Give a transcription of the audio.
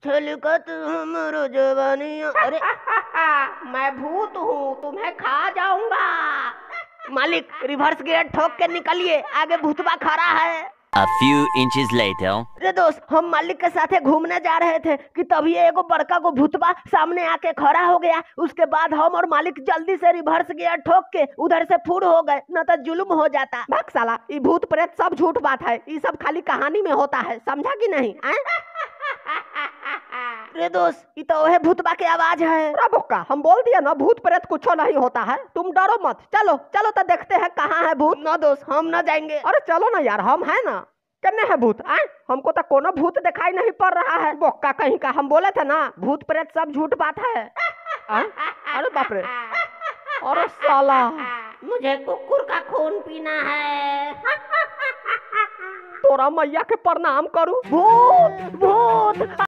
छलकत हमरो जवानिया। अरे मैं भूत हूँ, तुम्हें खा जाऊंगा। मालिक रिवर्स गियर ठोक के निकलिए, आगे भूतबा खड़ा है। A few inches later. अरे दोस्त, हम मालिक के साथे घूमने जा रहे थे कि तभी एगो बड़का को भूतबा सामने आके खड़ा हो गया। उसके बाद हम और मालिक जल्दी से रिवर्स गियर ठोक के उधर से फुर हो गए, न तो जुल्म हो जाता। भाग साला, ये भूत प्रेत सब झूठ बात है, ये सब खाली कहानी में होता है, समझा कि नहीं? अरे दोस्त, ये तो वह भूतबा की आवाज है। अरे बोका, हम बोल दिया ना भूत प्रेत कुछ नहीं होता है, तुम डरो मत। चलो चलो तो देखते हैं कहाँ है भूत। न दोस्त, हम न जाएंगे। अरे चलो ना यार, हम है ना। कन्ने है भूत? हमको तो कोनो भूत दिखाई नहीं पड़ रहा है। बोका कहीं का, हम बोले थे ना भूत प्रेत सब झूठ बात है। अरे बाप रे, अरे साला, मुझे कुकुर का खून पीना है। तोरा मैया के प्रणाम करूं। भूत भूत।